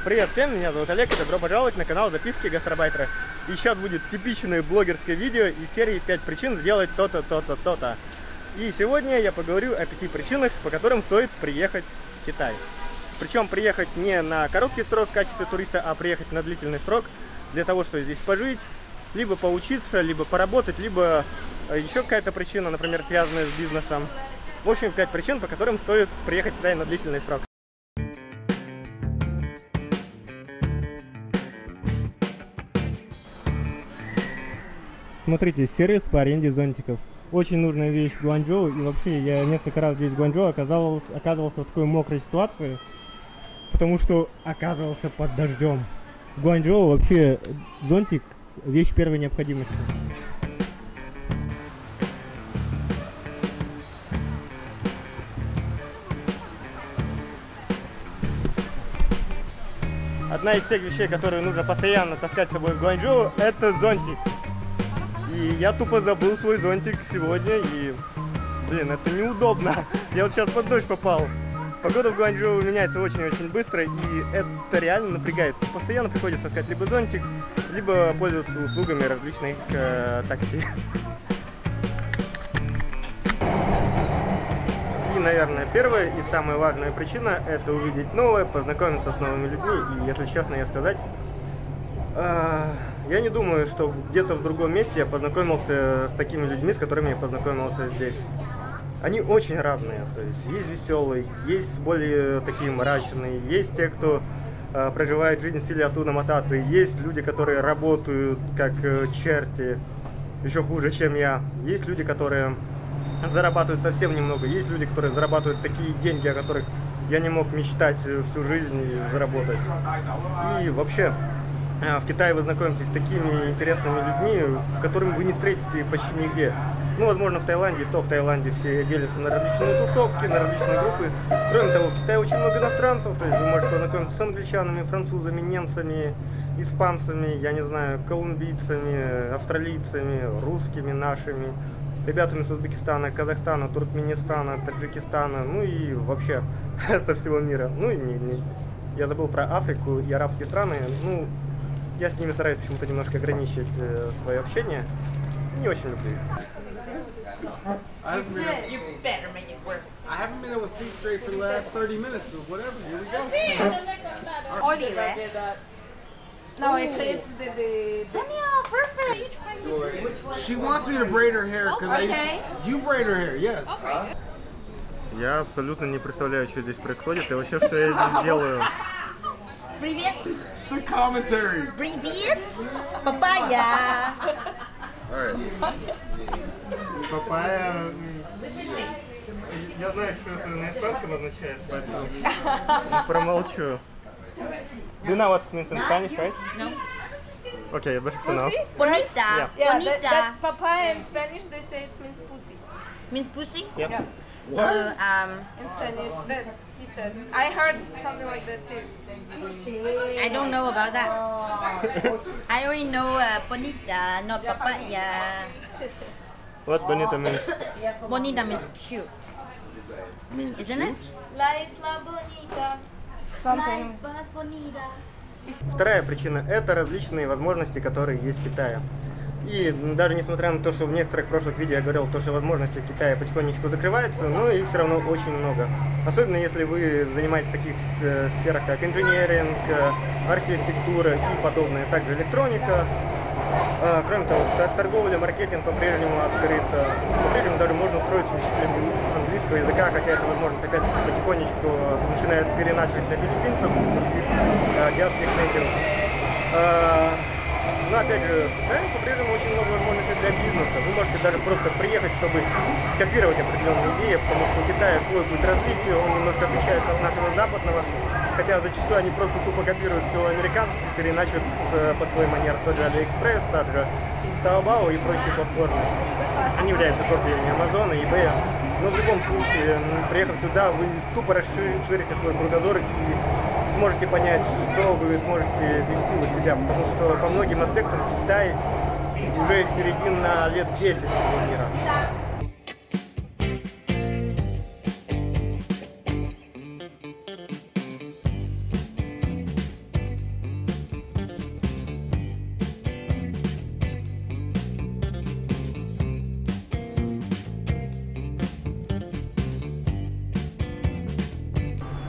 Привет всем, меня зовут Олег, и добро пожаловать на канал Записки Гастарбайтера. И сейчас будет типичное блогерское видео из серии 5 причин сделать то-то, то-то, то-то. И сегодня я поговорю о 5 причинах, по которым стоит приехать в Китай. Причем приехать не на короткий срок в качестве туриста, а приехать на длительный срок для того, чтобы здесь пожить, либо поучиться, либо поработать, либо еще какая-то причина, например, связанная с бизнесом. В общем, 5 причин, по которым стоит приехать в Китай на длительный срок. Смотрите, сервис по аренде зонтиков. Очень нужная вещь в Гуанчжоу. И вообще, я несколько раз здесь в Гуанчжоу оказывался в такой мокрой ситуации, потому что оказывался под дождем. В Гуанчжоу вообще зонтик – вещь первой необходимости. Одна из тех вещей, которые нужно постоянно таскать с собой в Гуанчжоу, это зонтик. И я тупо забыл свой зонтик сегодня, и, блин, это неудобно. Я вот сейчас под дождь попал. Погода в Гуанчжоу меняется очень-очень быстро, и это реально напрягает. Постоянно приходится таскать либо зонтик, либо пользоваться услугами различных такси. И, наверное, первая и самая важная причина – это увидеть новое, познакомиться с новыми людьми. И, если честно я сказать, я не думаю, что где-то в другом месте я познакомился с такими людьми, с которыми я познакомился здесь. Они очень разные, то есть веселые, есть более такие мрачные, есть те, кто проживает жизнь в стиле Акуна Матата, есть люди, которые работают как черти, еще хуже, чем я, есть люди, которые зарабатывают совсем немного, есть люди, которые зарабатывают такие деньги, о которых я не мог мечтать всю жизнь заработать. И вообще, в Китае вы знакомитесь с такими интересными людьми, которыми вы не встретите почти нигде. Ну, возможно, в Таиланде, то в Таиланде все делятся на различные тусовки, на различные группы. Кроме того, в Китае очень много иностранцев, то есть вы можете познакомиться с англичанами, французами, немцами, испанцами, я не знаю, колумбийцами, австралийцами, русскими нашими, ребятами с Узбекистана, Казахстана, Туркменистана, Таджикистана, ну и вообще со всего мира. Ну и я забыл про Африку и арабские страны, ну, я с ними стараюсь почему-то немножко ограничить свое общение. Не очень люблю их. You better make it work. I haven't been able to see straight for the last 30 minutes, but whatever, here we go. Olive. No, it's the Sonia, perfect. She wants me to braid her hair, because you braid her hair, yes. Я абсолютно не представляю, что здесь происходит и вообще, что я здесь делаю. Привет. The commentary. Привет. Папайя. Alright. Папайя. Я знаю, что это на испанском означает, поэтому промолчу. You know what it means in Spanish, right? No. Okay, you better know. Bonita. Yeah, Bonita. that papaya in Spanish they say it means pussy. Means pussy? Yeah. Yeah, What? in Spanish. That he says. I heard something like that too. I don't know about that. I only know bonita, not papaya. What bonita means? Bonita means cute. Isn't it? La isla bonita. Something. Вторая причина – это различные возможности, которые есть в Китае. И даже несмотря на то, что в некоторых прошлых видео я говорил, что возможности в Китае потихонечку закрываются, но их все равно очень много. Особенно если вы занимаетесь в таких сферах, как инженеринг, архитектура и подобное, также электроника. Кроме того, торговля, маркетинг по-прежнему открыт. По-прежнему даже можно устроиться учителем английского языка, хотя эта возможность опять-таки потихонечку начинает переначивать на филиппинцев и других азиатских нейтивов. Но опять же, да, по-прежнему очень много возможностей для бизнеса. Вы можете даже просто приехать, чтобы скопировать определенные идеи, потому что у Китая свой путь развития, он немножко отличается от нашего западного. Хотя зачастую они просто тупо копируют все американское, переначивают под свой манер. Тот же AliExpress, также Taobao и прочие платформы. Они являются копиями Amazon и eBay. Но в любом случае, приехав сюда, вы тупо расширите свой кругозор и сможете понять, что вы сможете вести у себя. Потому что по многим аспектам Китай уже впереди на лет 10 всего мира.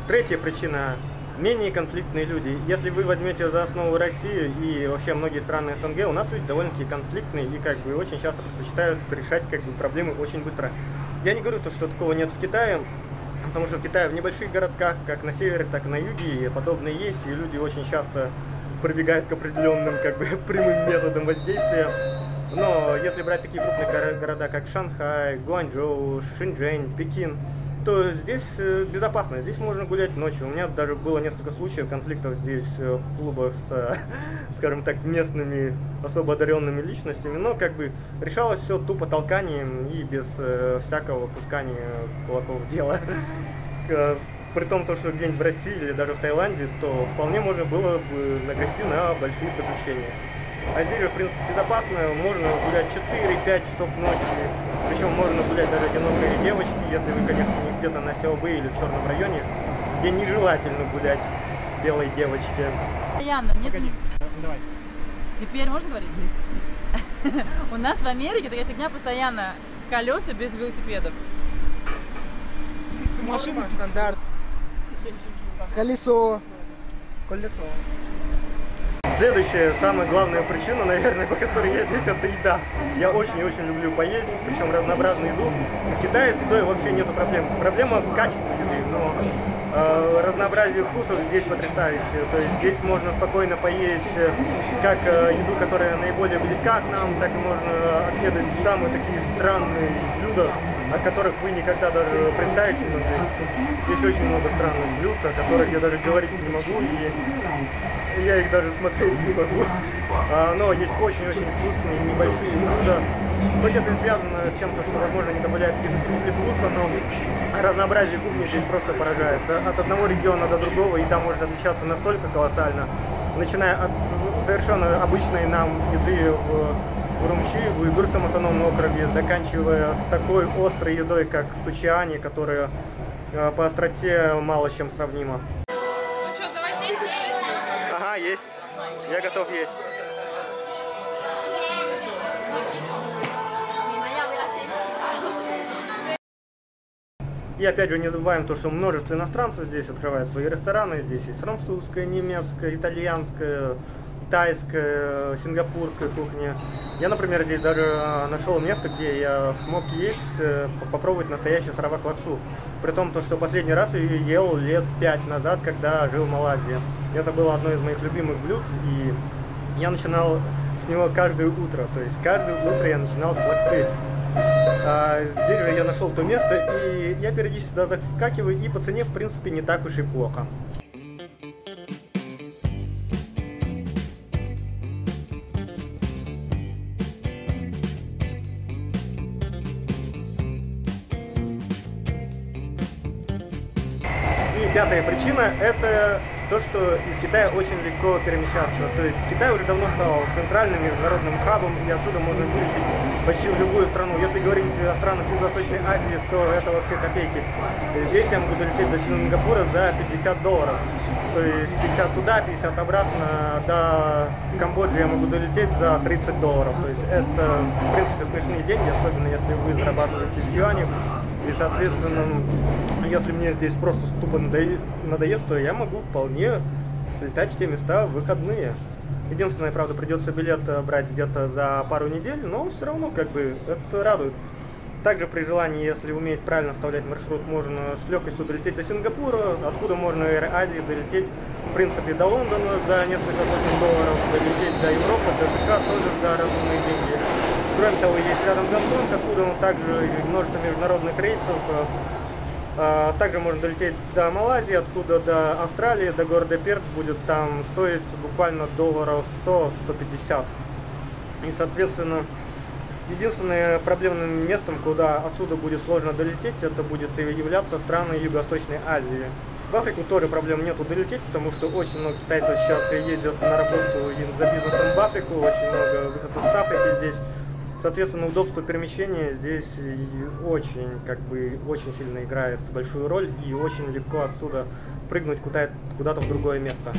Третья причина – менее конфликтные люди. Если вы возьмете за основу Россию и вообще многие страны СНГ, у нас люди довольно-таки конфликтные и как бы очень часто предпочитают решать как бы проблемы очень быстро. Я не говорю, что такого нет в Китае, потому что в Китае в небольших городках, как на севере, так и на юге, подобное есть, и люди очень часто прибегают к определенным как бы прямым методам воздействия. Но если брать такие крупные города, как Шанхай, Гуанчжоу, Шэньчжэнь, Пекин, то здесь безопасно, здесь можно гулять ночью. У меня даже было несколько случаев конфликтов здесь в клубах с, скажем так, местными особо одаренными личностями, но как бы решалось все тупо толканием и без всякого пускания кулаков в дело. При том, что где-нибудь в России или даже в Таиланде, то вполне можно было бы нагрести на большие приключения. А здесь же, в принципе, безопасно, можно гулять 4-5 часов ночи, причем можно гулять даже одинокой девочки, если вы, конечно, не где-то на Сяобэ или в черном районе, где нежелательно гулять белой девочке. Постоянно, нет. Давай. Теперь можно говорить? У нас в Америке такая фигня постоянно. Колеса без велосипедов. Машина стандарт. Колесо. Следующая, самая главная причина, наверное, по которой я здесь, это еда. Я очень-очень люблю поесть, причем разнообразную еду. В Китае с едой вообще нету проблем. Проблема в качестве еды, но разнообразие вкусов здесь потрясающее. То есть здесь можно спокойно поесть как еду, которая наиболее близка к нам, так и можно отведать самые такие странные блюда, о которых вы никогда даже представить не могли. Есть очень много странных блюд, о которых я даже говорить не могу, и я их даже смотреть не могу. Но есть очень-очень вкусные небольшие блюда. Хоть это и связано с тем, что, возможно, не добавляют какие-то усилители вкуса, но разнообразие кухни здесь просто поражает. От одного региона до другого еда может отличаться настолько колоссально, начиная от совершенно обычной нам еды в Урумчи, в Уйгурском автономном округе, заканчивая такой острой едой, как сучиани, которая по остроте мало с чем сравнима. Ну что, давайте есть? Ага, есть. Я готов есть. И опять же не забываем то, что множество иностранцев здесь открывают свои рестораны. Здесь есть французская, немецкая, итальянская, тайская, сингапурская кухня. Я, например, здесь даже нашел место, где я смог есть, попробовать настоящий саравак лаксу. При том, что последний раз я ее ел лет 5 назад, когда жил в Малайзии. Это было одно из моих любимых блюд, и я начинал с него каждое утро. То есть каждое утро я начинал с лаксы. Здесь же я нашел то место, и я периодически сюда заскакиваю, и по цене, в принципе, не так уж и плохо. И пятая причина – это то, что из Китая очень легко перемещаться. То есть Китай уже давно стал центральным международным хабом, и отсюда можно вылететь почти в любую страну. Если говорить о странах Юго-Восточной Азии, то это вообще копейки. Здесь я могу долететь до Сингапура за $50. То есть 50 туда, 50 обратно. До Камбоджи я могу долететь за $30. То есть это, в принципе, смешные деньги, особенно если вы зарабатываете в юанях. И, соответственно, если мне здесь просто тупо надоест, то я могу вполне слетать в те места в выходные. Единственное, правда, придется билет брать где-то за пару недель, но все равно как бы это радует. Также при желании, если уметь правильно вставлять маршрут, можно с легкостью долететь до Сингапура, откуда можно Air Asia долететь, в принципе, до Лондона за несколько сотен долларов, долететь до Европы, до США тоже за разумные деньги. Кроме того, есть рядом Гонконг, откуда также множество международных рейсов. Также можно долететь до Малайзии, откуда до Австралии, до города Перт будет там стоить буквально $100-150. И, соответственно, единственным проблемным местом, куда отсюда будет сложно долететь, это будет являться страны Юго-Восточной Азии. В Африку тоже проблем нету долететь, потому что очень много китайцев сейчас ездят на работу за бизнесом в Африку, очень много выходцев с Африки здесь. Соответственно, удобство перемещения здесь очень сильно играет большую роль, и очень легко отсюда прыгнуть куда-то в другое место.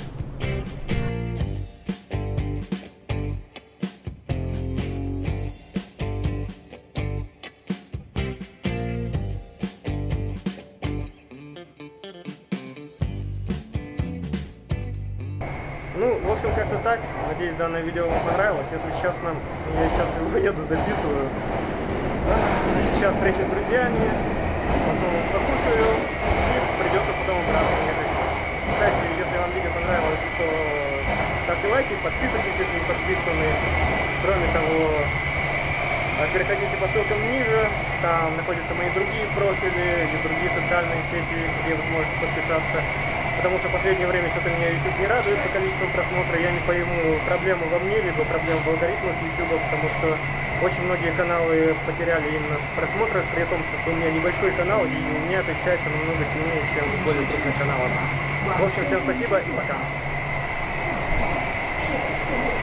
Ну, в общем, как-то так. Надеюсь, данное видео вам понравилось. Если честно, я сейчас его еду, записываю. Сейчас встречусь с друзьями, потом покушаю и придется потом обратно ехать. Кстати, если вам видео понравилось, то ставьте лайки, подписывайтесь, если не подписаны. Кроме того, переходите по ссылкам ниже, там находятся мои другие профили и другие социальные сети, где вы сможете подписаться. Потому что в последнее время что-то меня YouTube не радует по количеству просмотра. Я не пойму, проблема во мне, либо проблема в алгоритмах YouTube, потому что очень многие каналы потеряли именно просмотров, при том, что у меня небольшой канал, и у меня это ощущается намного сильнее, чем у более крупных каналов. В общем, всем спасибо и пока.